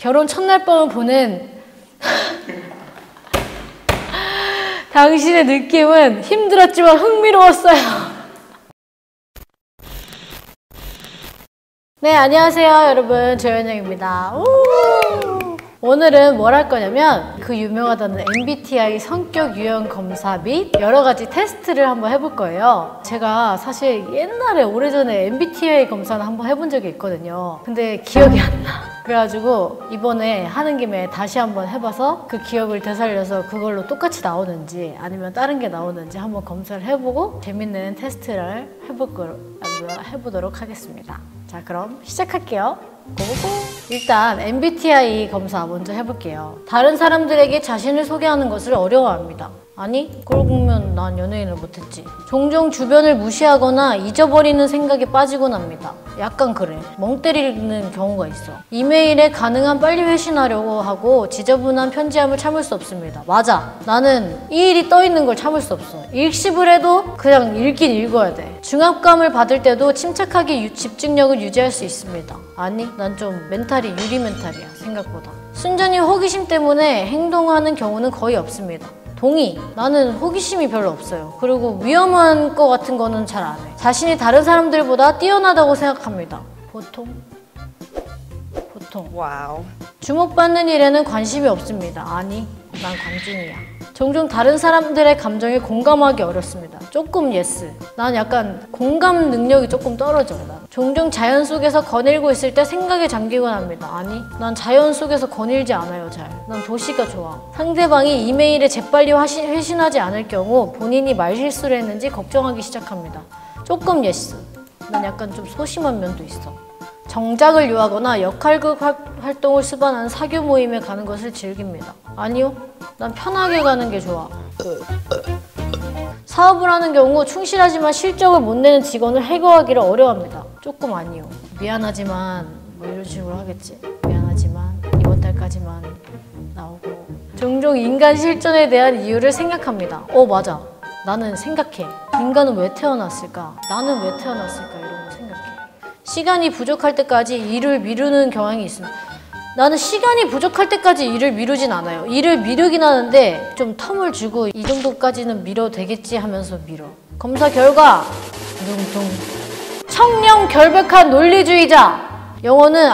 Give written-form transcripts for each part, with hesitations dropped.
결혼 첫날 밤을 보낸 당신의 느낌은 힘들었지만 흥미로웠어요. 네, 안녕하세요 여러분, 조현영입니다. 오늘은 뭘 할 거냐면 그 유명하다는 MBTI 성격 유형 검사 및 여러 가지 테스트를 한번 해볼 거예요. 제가 사실 옛날에 오래전에 MBTI 검사는 한번 해본 적이 있거든요. 근데 기억이 안 나. 그래가지고 이번에 하는 김에 다시 한번 해봐서 그 기억을 되살려서 그걸로 똑같이 나오는지 아니면 다른 게 나오는지 한번 검사를 해보고 재밌는 테스트를 해보도록 하겠습니다. 자, 그럼 시작할게요. 고고고! 일단 MBTI 검사 먼저 해볼게요. 다른 사람들에게 자신을 소개하는 것을 어려워합니다. 아니, 그러면 난 연예인을 못했지. 종종 주변을 무시하거나 잊어버리는 생각에 빠지곤 합니다. 약간 그래. 멍 때리는 경우가 있어. 이메일에 가능한 빨리 회신하려고 하고 지저분한 편지함을 참을 수 없습니다. 맞아. 나는 이 일이 떠있는 걸 참을 수 없어. 읽씹을 해도 그냥 읽긴 읽어야 돼. 중압감을 받을 때도 침착하게 집중력을 유지할 수 있습니다. 아니, 난 좀 멘탈이 유리 멘탈이야, 생각보다. 순전히 호기심 때문에 행동하는 경우는 거의 없습니다. 동의. 나는 호기심이 별로 없어요. 그리고 위험한 거 같은 거는 잘 안 해. 자신이 다른 사람들보다 뛰어나다고 생각합니다. 보통. 와우. 주목받는 일에는 관심이 없습니다. 아니, 난 관중이야. 종종 다른 사람들의 감정에 공감하기 어렵습니다. 조금 예스. 난 약간 공감 능력이 조금 떨어져. 난. 종종 자연 속에서 거닐고 있을 때 생각에 잠기곤 합니다. 아니, 난 자연 속에서 거닐지 않아요, 잘. 난 도시가 좋아. 상대방이 이메일에 재빨리 회신하지 않을 경우 본인이 말실수를 했는지 걱정하기 시작합니다. 조금 예스. 난 약간 좀 소심한 면도 있어. 정작을 요하거나 역할극 활동을 수반하는 사교 모임에 가는 것을 즐깁니다. 아니요, 난 편하게 가는 게 좋아. 사업을 하는 경우 충실하지만 실적을 못 내는 직원을 해고하기를 어려워합니다. 조금 아니요. 미안하지만 뭐 이런 식으로 하겠지. 미안하지만 이번 달까지만 나오고. 종종 인간 실존에 대한 이유를 생각합니다. 맞아. 나는 생각해. 인간은 왜 태어났을까? 나는 왜 태어났을까? 이런 거 생각해. 시간이 부족할 때까지 일을 미루는 경향이 있습니다. 나는 시간이 부족할 때까지 일을 미루진 않아요. 일을 미루긴 하는데 좀 텀을 주고 이 정도까지는 미뤄도 되겠지 하면서 미뤄. 검사 결과 둥둥. 청렴 결백한 논리주의자. 영어는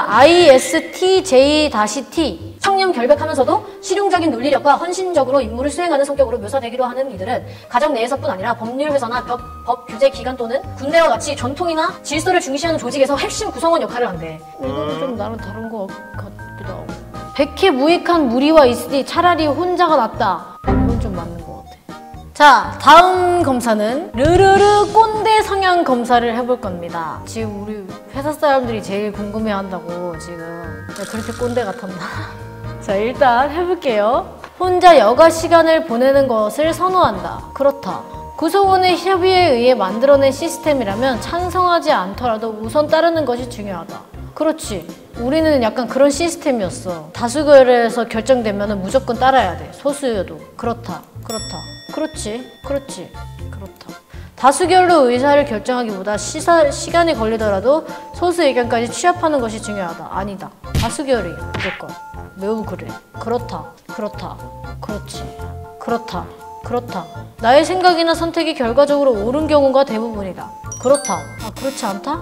ISTJ-T. 청렴 결백하면서도 실용적인 논리력과 헌신적으로 임무를 수행하는 성격으로 묘사되기로 하는 이들은 가정 내에서뿐 아니라 법률회사나 법 규제 기관 또는 군대와 같이 전통이나 질서를 중시하는 조직에서 핵심 구성원 역할을 한대. 이거는 좀 나랑 다른 것 같기도 하고. 백해 무익한 무리와 있으니 차라리 혼자가 낫다. 이건 좀 맞는 것 같아. 자, 다음 검사는 르르르 꼰대 성향 검사를 해볼 겁니다. 지금 우리 회사 사람들이 제일 궁금해한다고 지금 그렇게 꼰대 같았나? 자, 일단 해볼게요. 혼자 여가 시간을 보내는 것을 선호한다. 그렇다. 구성원의 협의에 의해 만들어낸 시스템이라면 찬성하지 않더라도 우선 따르는 것이 중요하다. 그렇지. 우리는 약간 그런 시스템이었어. 다수결에서 결정되면 무조건 따라야 돼. 소수여도. 그렇다. 그렇지. 그렇다. 다수결로 의사를 결정하기보다 시간이 걸리더라도 소수 의견까지 취합하는 것이 중요하다. 아니다. 다수결이 무조건. 매우 그래. 그렇다. 그렇다. 나의 생각이나 선택이 결과적으로 옳은 경우가 대부분이다. 그렇다. 그렇지 않다?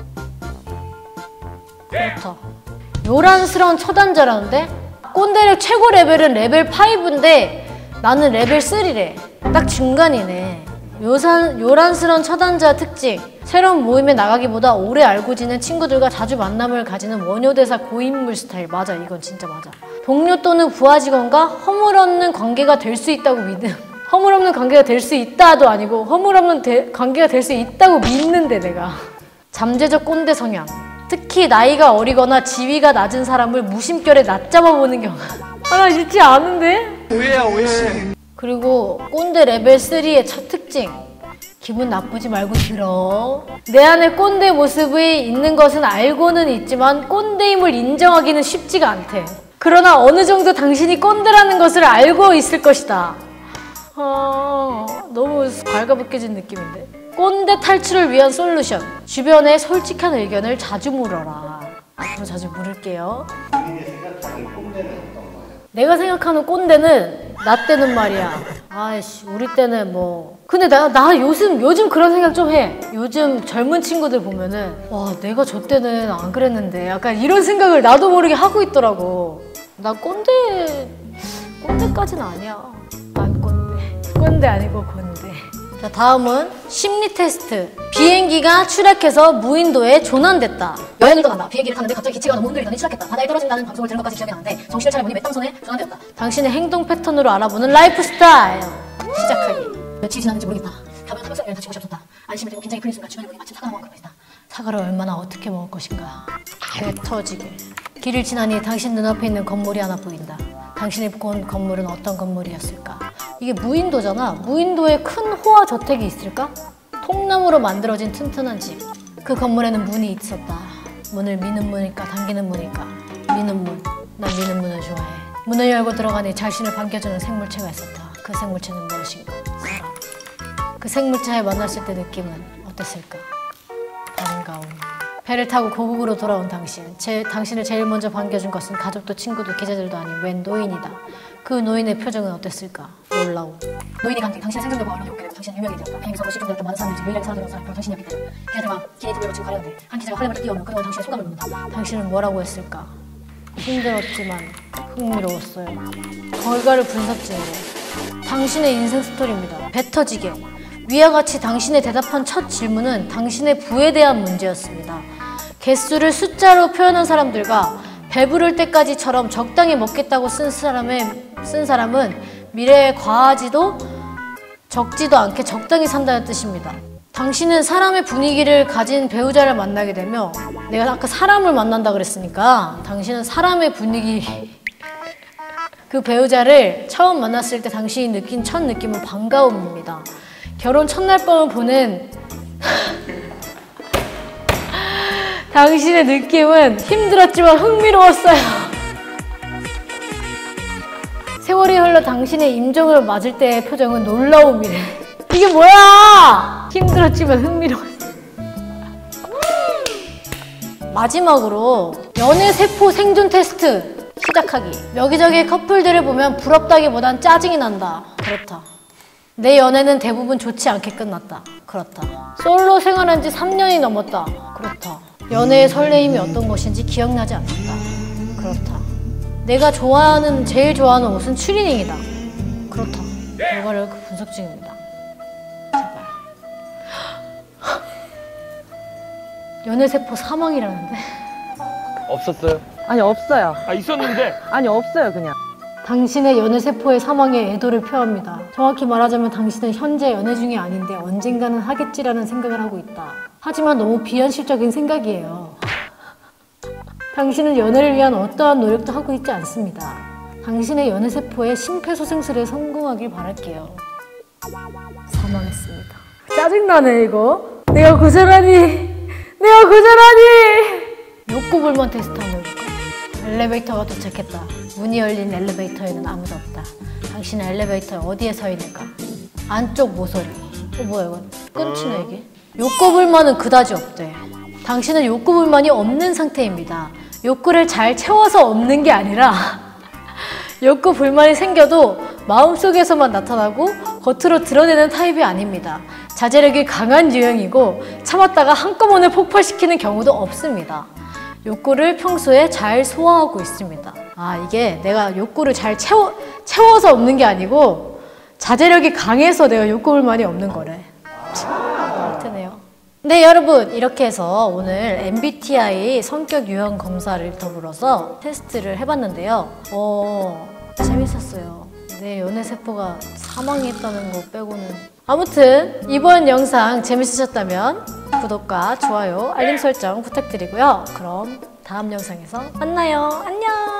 그렇다. 요란스러운 처단자라는데? 꼰대력 최고 레벨은 레벨 5인데 나는 레벨 3래. 딱 중간이네. 요란스러운 처단자 특징. 새로운 모임에 나가기보다 오래 알고 지낸 친구들과 자주 만남을 가지는 원효대사 고인물 스타일. 맞아, 이건 진짜 맞아. 동료 또는 부하 직원과 허물없는 관계가 될 수 있다고 믿음. 허물없는 관계가 될 수 있다도 아니고 허물없는 관계가 될 수 있다고 믿는데 내가. 잠재적 꼰대 성향. 특히 나이가 어리거나 지위가 낮은 사람을 무심결에 낮잡아보는 경우. 나 잊지 않은데? 오해야, 오해. 그리고 꼰대 레벨 3의 첫 특징. 기분 나쁘지 말고 들어. 내 안에 꼰대 모습이 있는 것은 알고는 있지만 꼰대임을 인정하기는 쉽지가 않대. 그러나 어느 정도 당신이 꼰대라는 것을 알고 있을 것이다. 너무 괄가벗겨진 느낌인데. 꼰대 탈출을 위한 솔루션. 주변에 솔직한 의견을 자주 물어라. 앞으로 자주 물을게요. 본인의 생각 생각하는 꼰대는 어떤 거예요? 내가 생각하는 꼰대는 나 때는 말이야. 아이씨, 우리 때는 뭐. 근데 나 요즘 그런 생각 좀 해. 요즘 젊은 친구들 보면은, 와, 내가 저 때는 안 그랬는데. 약간 이런 생각을 나도 모르게 하고 있더라고. 나 꼰대까지는 아니야. 난 꼰대 아니고 곤대. 자, 다음은 심리 테스트. 비행기가 추락해서 무인도에 조난됐다. 여행을 떠난다. 비행기를 탔는데 갑자기 기체가 너무 흔들리더니 추락했다. 바다에 떨어진다는 방송을 들은 것까지 기억이 나는데 정신을 차려보니 메탄손에 조난되었다. 당신의 행동 패턴으로 알아보는 라이프 스타일. 시작하기. 며칠이 지났는지 모르겠다. 가벼운 타격성 여행 다치고 싶었다. 안심을 들고 긴장이 풀린 순간 주변에 보니 마침 사과를 먹은 것이다. 사과를 얼마나 어떻게 먹을 것인가. 배 터지게. 길을 지나니 당신 눈앞에 있는 건물이 하나 보인다. 당신이 본 건물은 어떤 건물이었을까? 이게 무인도잖아. 무인도에 큰 호화 저택이 있을까? 통나무로 만들어진 튼튼한 집. 그 건물에는 문이 있었다. 문을 미는 문일까 당기는 문일까? 미는 문. 난 미는 문을 좋아해. 문을 열고 들어가니 자신을 반겨주는 생물체가 있었다. 그 생물체는 무엇인가? 사람. 그 생물체에 만났을 때 느낌은 어땠을까? 반가움. 배를 타고 고국으로 돌아온 당신을 제일 먼저 반겨준 것은 가족도 친구도 기자들도 아닌 웬 노인이다. 그 노인의 표정은 어땠을까? 놀라움. 노인이 당신의 생존력과 언론에 오게 되고 당신은 유명이 되었다. 비행기 사고 실종되었던 많은 사람들 중 유일하게 살아남은 사람이 바로 당신이었기 때문에 걔네들과 기내들을 거친 가려운데 한 기자가 화려을 뛰어오며 그동안 당신의 소감을 묻는다. 당신은 뭐라고 했을까? 힘들었지만 흥미로웠어요. 결과를 분석 중이래. 당신의 인생 스토리입니다. 배 터지게. 위와 같이 당신의 대답한 첫 질문은 당신의 부에 대한 문제였습니다. 개수를 숫자로 표현한 사람들과 배부를 때까지처럼 적당히 먹겠다고 쓴 사람은 미래에 과하지도 적지도 않게 적당히 산다는 뜻입니다. 당신은 사람의 분위기를 가진 배우자를 만나게 되며 내가 아까 사람을 만난다 그랬으니까 당신은 사람의 분위기 그 배우자를 처음 만났을 때 당신이 느낀 첫 느낌은 반가움입니다. 결혼 첫날 밤을 보낸 당신의 느낌은 힘들었지만 흥미로웠어요. 세월이 흘러 당신의 임종을 맞을 때의 표정은 놀라움이래. 이게 뭐야! 힘들었지만 흥미로웠어요. 마지막으로 연애세포 생존 테스트 시작하기. 여기저기 커플들을 보면 부럽다기보단 짜증이 난다. 그렇다. 내 연애는 대부분 좋지 않게 끝났다. 그렇다. 솔로 생활한 지 3년이 넘었다. 그렇다. 연애의 설레임이 어떤 것인지 기억나지 않는다. 그렇다. 내가 제일 좋아하는 옷은 추리닝이다. 그렇다. 결과를 분석 중입니다. 제발. 연애세포 사망이라는데? 없었어요? 아니 없어요. 아 있었는데? 아니 없어요 그냥. 당신의 연애세포의 사망에 애도를 표합니다. 정확히 말하자면 당신은 현재 연애 중이 아닌데 언젠가는 하겠지라는 생각을 하고 있다. 하지만 너무 비현실적인 생각이에요. 당신은 연애를 위한 어떠한 노력도 하고 있지 않습니다. 당신의 연애세포의 심폐소생술에 성공하길 바랄게요. 사망했습니다. 짜증나네 이거. 내가 고자라니. 욕구불만 테스트 한번 해볼까? 엘리베이터가 도착했다. 문이 열린 엘리베이터에는 아무도 없다. 당신은 엘리베이터에 어디에 서 있는가? 안쪽 모서리. 뭐야 이건? 끊치네 이게. 욕구불만은 그다지 없대. 당신은 욕구불만이 없는 상태입니다. 욕구를 잘 채워서 없는 게 아니라 욕구불만이 생겨도 마음속에서만 나타나고 겉으로 드러내는 타입이 아닙니다. 자제력이 강한 유형이고 참았다가 한꺼번에 폭발시키는 경우도 없습니다. 욕구를 평소에 잘 소화하고 있습니다. 아, 이게 내가 욕구를 잘 채워서 없는 게 아니고 자제력이 강해서 내가 욕구불만이 없는 거래. 그렇네요. 네, 여러분 이렇게 해서 오늘 MBTI 성격 유형 검사를 더불어서 테스트를 해봤는데요. 재밌었어요. 내 연애세포가 사망했다는 거 빼고는. 아무튼 이번 영상 재밌으셨다면 구독과 좋아요, 알림 설정 부탁드리고요. 그럼 다음 영상에서 만나요. 안녕!